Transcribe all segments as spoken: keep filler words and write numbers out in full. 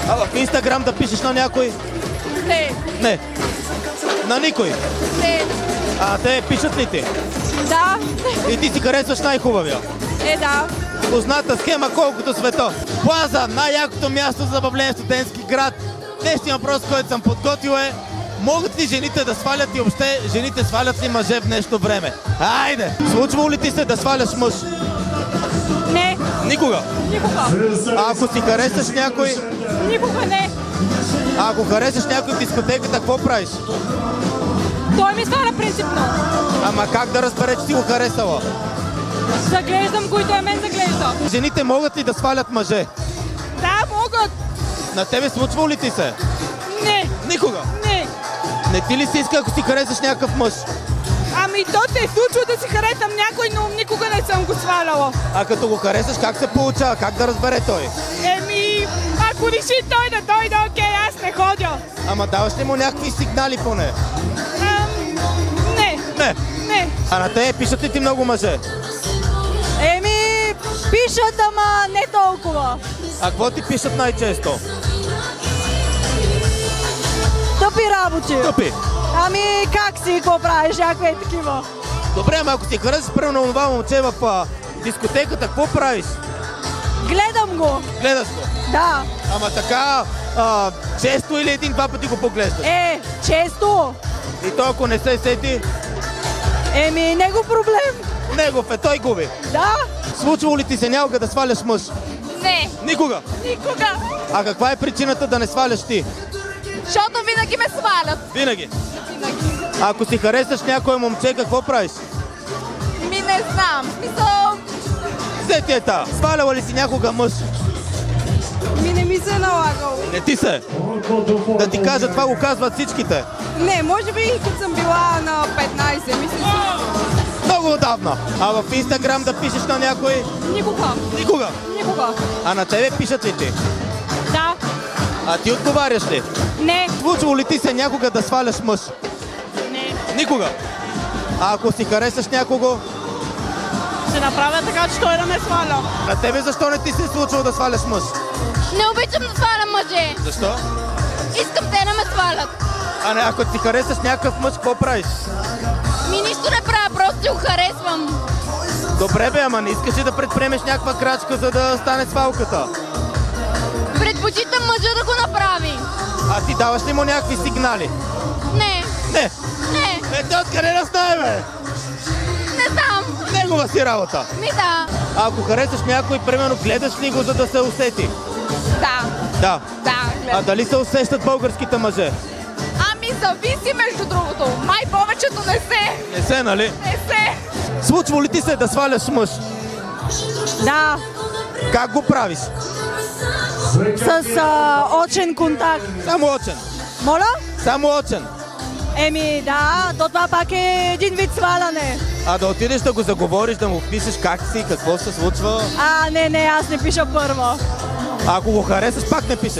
А в Инстаграм да пишеш на някой? Не. Не. На никой? Не. А те пишат ли ти? Да. И ти си харесваш най-хубавия? Е, да. Позната схема колкото света. Плаза, най-якото място за забавление в студентски град. Днешният въпрос, който съм подготвил е: могат ли жените да свалят и въобще жените свалят ли мъже в днешно време? Айде! Случвало ли ти се да сваляш мъж? Не. Никога? Никога. А ако си харесаш някой? Никога не. А ако харесаш някой в дискотеката, какво правиш? Той ми сваля принципно. Ама как да разбере, че си го харесала? Заглеждам го и той мен заглежда. Жените могат ли да свалят мъже? Да, могат. На тебе случвало ли ти се? Не. Никога? Не. Не ти ли си иска, ако си харесаш някакъв мъж? Ами то се е случило да си харесам някой, но никога не съм го сваляла. А като го харесаш, как се получава? Как да разбере той? Еми, ако реши той да дойде, окей, аз не ходя. Ама даваш ли му някакви сигнали поне? Ам, не. Не. Не. А на те пишат ли ти много мъже? Еми, пишат, ама не толкова. А какво ти пишат най-често? Тъпи работи. Тъпи. Ами, как си, какво правиш, някакви такива? Добре, ама ако ти харесаш примерно това момче в а, дискотеката, какво правиш? Гледам го. Гледаш го? Да. Ама така, а, често или един-два пъти го поглеждаш? Е, често. И той ако не се сети, Еми, него проблем. негов е, той губи. Да. Случвало ли ти се някога да сваляш мъж? Не. Никога. Никога. А каква е причината да не сваляш ти? Защото винаги ме свалят. Винаги. А ако си харесаш някое момче, какво правиш? Ми не знам. Смисъл. Сети е та. Сваляла ли си някога мъж? Ми не ми се е налагало. Не ти се. Да ти кажа, това го казват всичките. Не, може би като съм била на петнайсет, мисля. Много отдавна. А в Инстаграм да пишеш на някой? Никога. Никога. Никога. А на тебе пишат ли ти? Да. А ти отговаряш ли? Не. Случвало ли ти се някога да сваляш мъж? Не. Никога. А ако си харесаш някого? Ще направя така, че той да ме сваля. На тебе защо не ти се е случвало да сваляш мъж? Не обичам да свалям мъже. Защо? Искам те да ме свалят. А не, ако ти харесаш някакъв мъж, какво правиш? Ми нищо не правя, просто си го харесвам. Добре бе, ама не искаш ли да предприемеш някаква крачка, за да стане свалката? Предпочитам мъжа да го направи. А ти даваш ли му някакви сигнали? Не. Не. Не. Е, те откъде да знае, бе? Не знам. Негова си работа. Ми да. А ако харесаш някой, примерно, гледаш ли го, за да се усети? Да. Да. Да, А гледам. дали се усещат българските мъже? Ами зависи между другото. Май повечето не се. Не се, нали? Не се. Случва ли ти се да сваляш мъж? Да. Как го правиш? С а, очен контакт. Само очен. Моля? Само очен. Еми да, то това пак е един вид сваляне. А да отидеш да го заговориш, да му пишеш как си, какво се случва. А, не, не, аз не пиша първа. А ако го харесаш, пак не пишеш.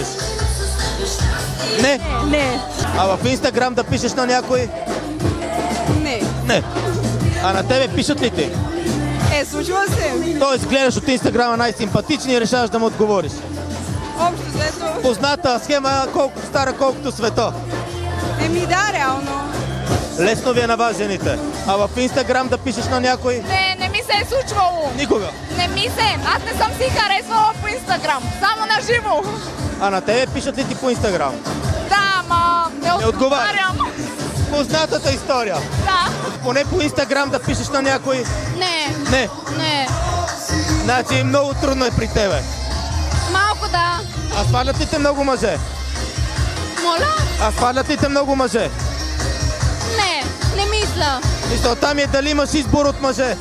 Не. Не. А в Инстаграм да пишеш на някой? Не. Не. А на тебе пишат ли ти? Е, случва се. Тоест гледаш от Инстаграма най-симпатични и решаваш да му отговориш. Общо взето. Позната схема, колко стара, колкото света. Еми да, реално. Лесно ви е на вас, жените. А в Инстаграм да пишеш на някой? Не, не ми се е случвало. Никога. Не ми се. Аз не съм си харесвала по Инстаграм. Само на живо. А на тебе пишат ли ти по Инстаграм? Да, ма не отговарям. Познатата история. Да. Поне по Инстаграм да пишеш на някой? Не. Не. Не. Значи много трудно е при тебе. Малко да. А свалят ли те много мъже? Моля? А свалят ли те много мъже? Не. Не мисля. Мисълта ми е дали имаш избор от мъже.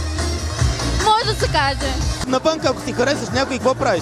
Може да се каже. Навън, ако си харесаш някой, какво правиш?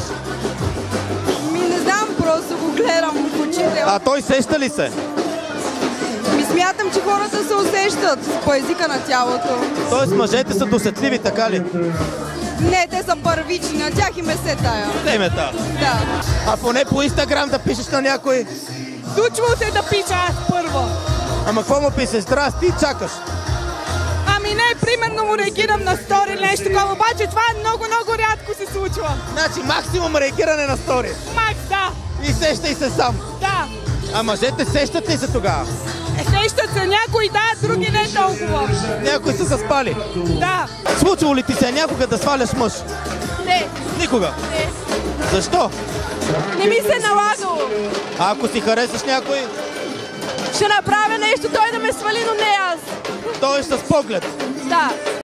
Ми не знам, просто го гледам в очите. А той сеща ли се? Ми смятам, че хората се усещат по езика на тялото. Тоест мъжете са досетливи, така ли? Не, те са първични, на тях им е се тая. Темета. Да. А поне по Инстаграм да пишеш на някой? Случва се да пиша аз първа. Ама какво му пишеш? Здрасти и чакаш. Ами не, примерно му реагирам на стори или нещо такова, обаче това много, много рядко се случва. Значи максимум реагиране на стори. Макс, да. И сещай се сам. Да. А мъжете сещат ли се тогава? Сещат се някои да, други не толкова. Някои са заспали. Да. Случвало ли ти се някога да сваляш мъж? Не. Никога. Не. Защо? Не ми се налагало. А ако си харесаш някой, Ще направя нещо, той да ме свали, но не аз. той е с поглед. Да.